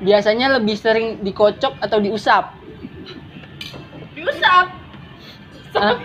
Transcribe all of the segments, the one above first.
Biasanya lebih sering dikocok atau diusap? Diusap. Hah?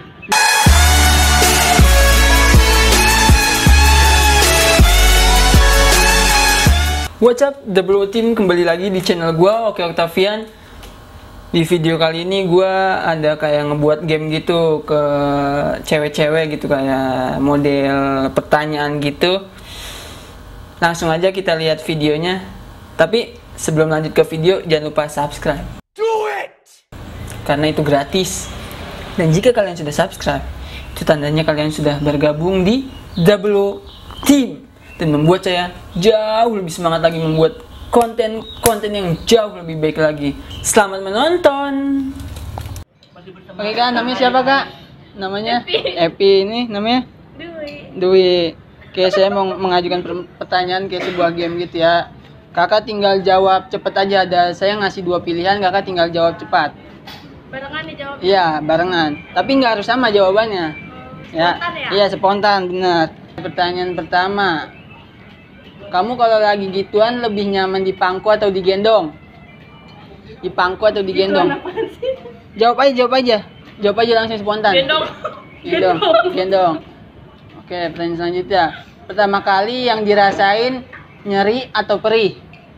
What's up, The Blue Team, kembali lagi di channel gua, Oke Octavian. Di video kali ini gua ada kayak ngebuat game gitu ke cewek-cewek gitu, kayak model pertanyaan gitu. Langsung aja kita lihat videonya. Tapi sebelum lanjut ke video, jangan lupa subscribe. Do it! Karena itu gratis. Dan jika kalian sudah subscribe, itu tandanya kalian sudah bergabung di The Blue Team dan membuat saya jauh lebih semangat lagi membuat konten yang jauh lebih baik lagi. Selamat menonton. Oke kak, namanya siapa kak? Namanya Epi. Ini namanya Dwi. Oke, saya mau mengajukan pertanyaan kayak sebuah game gitu ya. Kakak tinggal jawab cepet aja. Saya ngasih 2 pilihan, kakak tinggal jawab cepat. Barengan dijawab. Iya, barengan. Tapi nggak harus sama jawabannya. Ya, iya spontan, benar. Pertanyaan pertama. Kamu kalau lagi gituan lebih nyaman dipangku atau digendong? Dipangku atau digendong? Jawab aja. Jawab aja langsung spontan. Gendong. Oke, pertanyaan selanjutnya. Pertama kali yang dirasain nyeri atau perih?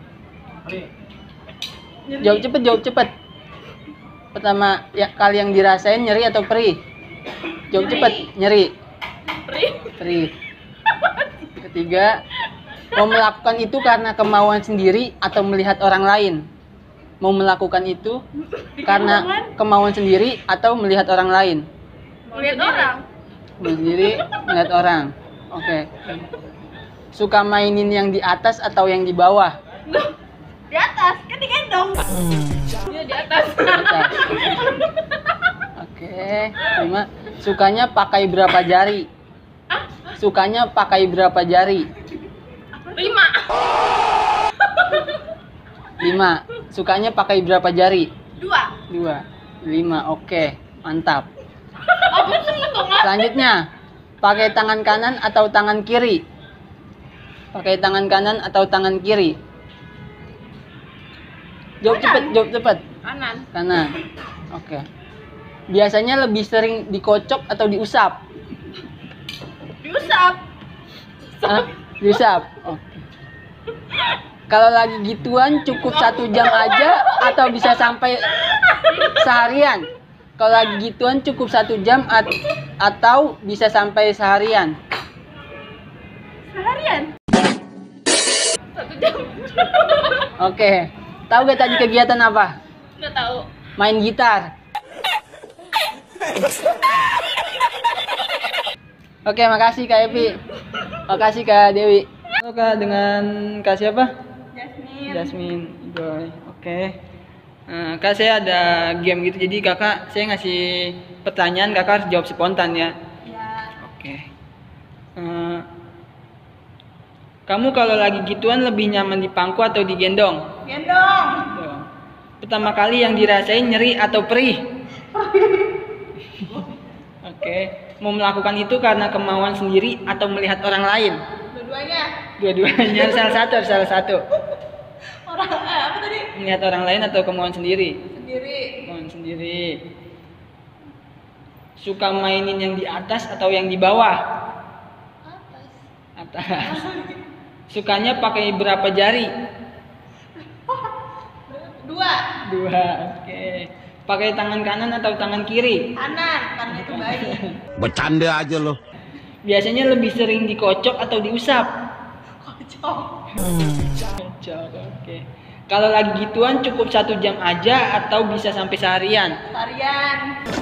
Jawab cepet. Pertama kali yang dirasain nyeri atau perih? Jawab cepet. Nyeri. Perih. Ketiga, mau melakukan itu karena kemauan sendiri atau melihat orang lain? Mau melakukan itu karena kemauan sendiri atau melihat orang lain? Melihat orang. Sendiri, melihat orang. Oke. Suka mainin yang di atas atau yang di bawah? Di atas, kan digendong. Dia di atas. Oke. 5. Sukanya pakai berapa jari? Sukanya pakai berapa jari? 5. Sukanya pakai berapa jari? 2. 5. Oke, mantap. Selanjutnya, pakai tangan kanan atau tangan kiri? Pakai tangan kanan atau tangan kiri? Jawab cepet. Kanan. Oke. Biasanya lebih sering dikocok atau diusap? Diusap. Diusap. Oke. Kalau lagi gituan cukup 1 jam aja atau bisa sampai seharian? Kalau lagi gituan cukup 1 jam atau bisa sampai seharian? Seharian. 1 jam. Oke. Tahu gak tadi kegiatan apa? Nggak tahu. Main gitar. Oke, makasih Kak Epi. Makasih Kak Dewi. Halo Kak, dengan Kak siapa? Jasmine. Boy. Oke. Kak, saya ada game gitu, jadi kakak saya ngasih pertanyaan, kakak harus jawab spontan ya. Oke. Kamu kalau lagi gituan lebih nyaman dipangku atau digendong? Gendong. Pertama kali yang dirasain nyeri atau perih? Oke. Mau melakukan itu karena kemauan sendiri atau melihat orang lain? Dua-duanya. Salah satu. Apa tadi? Melihat orang lain atau kemauan sendiri? Kemauan sendiri. Suka mainin yang di atas atau yang di bawah? Atas. Sukanya pakai berapa jari? 2. Oke. Pakai tangan kanan atau tangan kiri? Kanan, karena itu baik. Bercanda aja loh. Biasanya lebih sering dikocok atau diusap? Kocok. Oke. Kalau lagi gituan cukup 1 jam aja atau bisa sampai seharian? Seharian.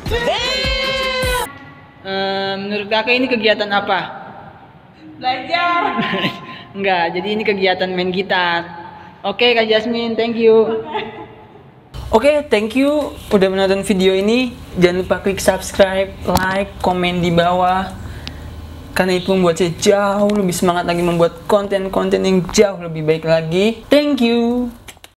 Menurut kakak ini kegiatan apa? Belajar. Enggak, jadi ini kegiatan main gitar. Oke Kak Jasmine, thank you. Oke, thank you udah menonton video ini. Jangan lupa klik subscribe, like, komen di bawah. Karena itu membuat saya jauh lebih semangat lagi membuat konten-konten yang jauh lebih baik lagi. Thank you.